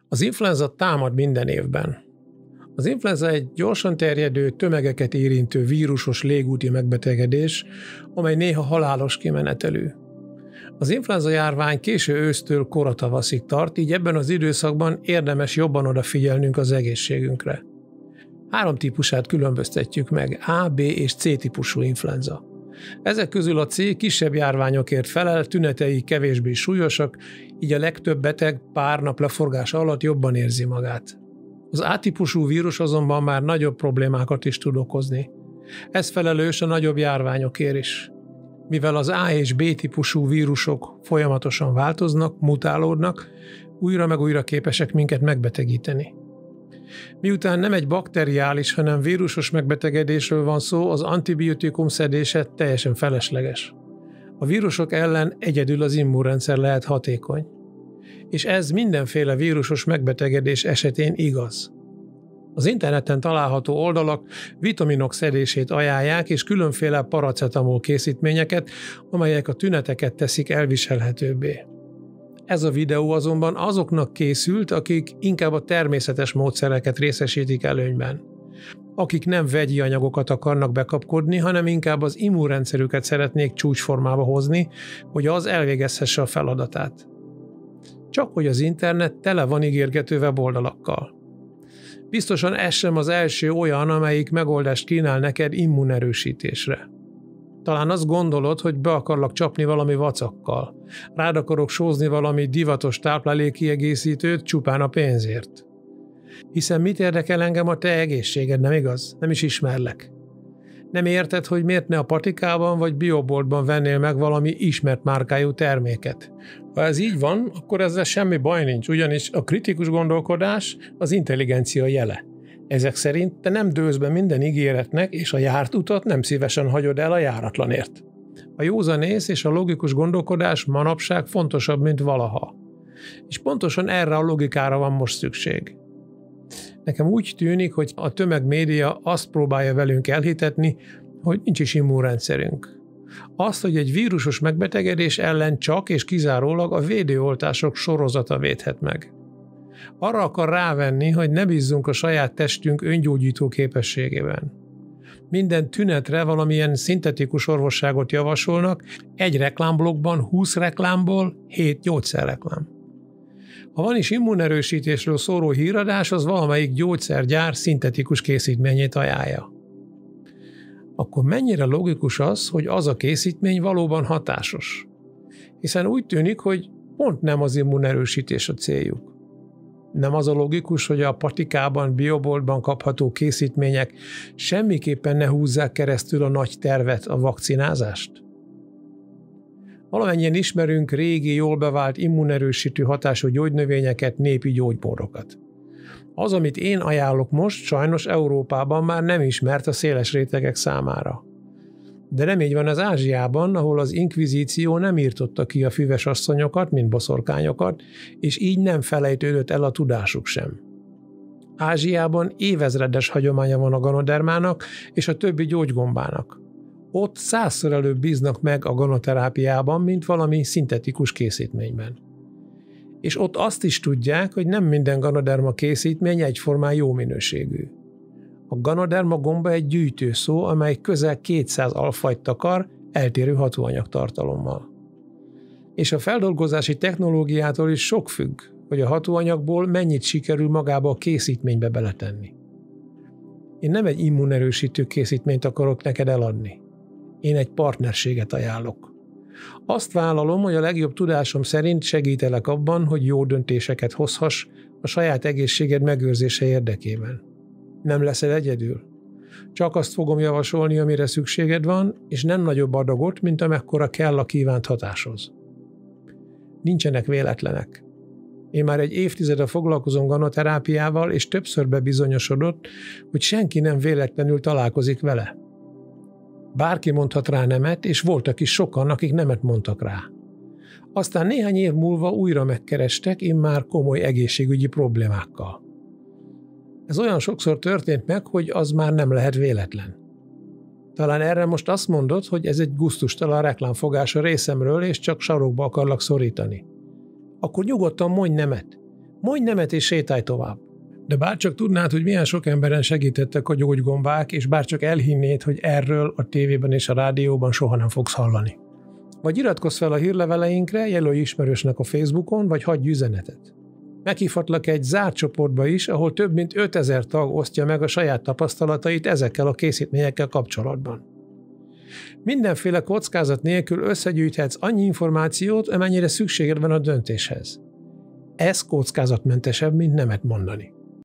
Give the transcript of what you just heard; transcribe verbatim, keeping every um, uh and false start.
Az influenza támad minden évben. Az influenza egy gyorsan terjedő, tömegeket érintő vírusos légúti megbetegedés, amely néha halálos kimenetelű. Az influenza járvány késő ősztől kora tavaszig tart, így ebben az időszakban érdemes jobban odafigyelnünk az egészségünkre. Három típusát különböztetjük meg, A, B és C típusú influenza. Ezek közül a C kisebb járványokért felel, tünetei kevésbé súlyosak, így a legtöbb beteg pár nap leforgása alatt jobban érzi magát. Az A-típusú vírus azonban már nagyobb problémákat is tud okozni. Ez felelős a nagyobb járványokért is. Mivel az A és B típusú vírusok folyamatosan változnak, mutálódnak, újra meg újra képesek minket megbetegíteni. Miután nem egy bakteriális, hanem vírusos megbetegedésről van szó, az antibiotikum szedése teljesen felesleges. A vírusok ellen egyedül az immunrendszer lehet hatékony. És ez mindenféle vírusos megbetegedés esetén igaz. Az interneten található oldalak vitaminok szedését ajánlják, és különféle paracetamol készítményeket, amelyek a tüneteket teszik elviselhetőbbé. Ez a videó azonban azoknak készült, akik inkább a természetes módszereket részesítik előnyben. Akik nem vegyi anyagokat akarnak bekapkodni, hanem inkább az immunrendszerüket szeretnék csúcsformába hozni, hogy az elvégezhesse a feladatát. Csak hogy az internet tele van ígérgető weboldalakkal. Biztosan ez sem az első olyan, amelyik megoldást kínál neked immunerősítésre. Talán azt gondolod, hogy be akarlak csapni valami vacakkal. Rád akarok sózni valami divatos táplálékkiegészítőt csupán a pénzért. Hiszen mit érdekel engem a te egészséged, nem igaz? Nem is ismerlek. Nem érted, hogy miért ne a patikában vagy bioboltban vennél meg valami ismert márkájú terméket. Ha ez így van, akkor ezzel semmi baj nincs, ugyanis a kritikus gondolkodás az intelligencia jele. Ezek szerint te nem dőlsz be minden ígéretnek, és a járt utat nem szívesen hagyod el a járatlanért. A józanész és a logikus gondolkodás manapság fontosabb, mint valaha. És pontosan erre a logikára van most szükség. Nekem úgy tűnik, hogy a tömegmédia azt próbálja velünk elhitetni, hogy nincs is immunrendszerünk. Azt, hogy egy vírusos megbetegedés ellen csak és kizárólag a védőoltások sorozata védhet meg. Arra akar rávenni, hogy ne bízzunk a saját testünk öngyógyító képességében. Minden tünetre valamilyen szintetikus orvosságot javasolnak, egy reklámblokkban húsz reklámból hét gyógyszerreklám. Ha van is immunerősítésről szóló híradás, az valamelyik gyógyszergyár szintetikus készítményét ajánlja. Akkor mennyire logikus az, hogy az a készítmény valóban hatásos? Hiszen úgy tűnik, hogy pont nem az immunerősítés a céljuk. Nem az a logikus, hogy a patikában, bioboltban kapható készítmények semmiképpen ne húzzák keresztül a nagy tervet, a vakcinázást? Valamennyien ismerünk régi, jól bevált immunerősítő hatású gyógynövényeket, népi gyógymódokat. Az, amit én ajánlok most, sajnos Európában már nem ismert a széles rétegek számára. De nem így van az Ázsiában, ahol az inkvizíció nem írtotta ki a füves asszonyokat, mint boszorkányokat, és így nem felejtődött el a tudásuk sem. Ázsiában évezredes hagyománya van a ganodermának és a többi gyógygombának. Ott százszor előbb bíznak meg a ganoterápiában, mint valami szintetikus készítményben. És ott azt is tudják, hogy nem minden ganoderma készítmény egyformán jó minőségű. A ganoderma gomba egy gyűjtőszó, amely közel kétszáz alfajt takar, eltérő hatóanyagtartalommal. És a feldolgozási technológiától is sok függ, hogy a hatóanyagból mennyit sikerül magába a készítménybe beletenni. Én nem egy immunerősítő készítményt akarok neked eladni. Én egy partnerséget ajánlok. Azt vállalom, hogy a legjobb tudásom szerint segítelek abban, hogy jó döntéseket hozhass a saját egészséged megőrzése érdekében. Nem leszel egyedül. Csak azt fogom javasolni, amire szükséged van, és nem nagyobb adagot, mint amekkora kell a kívánt hatáshoz. Nincsenek véletlenek. Én már egy évtizede foglalkozom ganoterápiával, és többször bebizonyosodott, hogy senki nem véletlenül találkozik vele. Bárki mondhat rá nemet, és voltak is sokan, akik nemet mondtak rá. Aztán néhány év múlva újra megkerestek, immár komoly egészségügyi problémákkal. Ez olyan sokszor történt meg, hogy az már nem lehet véletlen. Talán erre most azt mondod, hogy ez egy gusztustalan reklámfogás a részemről, és csak sarokba akarlak szorítani. Akkor nyugodtan mondj nemet, Mondj nemet és sétálj tovább. De bárcsak tudnád, hogy milyen sok emberen segítettek a gyógygombák, és bárcsak elhinnéd, hogy erről a tévében és a rádióban soha nem fogsz hallani. Vagy iratkozz fel a hírleveleinkre, jelölj ismerősnek a Facebookon, vagy hagyj üzenetet. Meghívhatlak egy zárt csoportba is, ahol több mint ötezer tag osztja meg a saját tapasztalatait ezekkel a készítményekkel kapcsolatban. Mindenféle kockázat nélkül összegyűjthetsz annyi információt, amennyire szükséged van a döntéshez. Ez kockázatmentesebb, mint nemet mondani.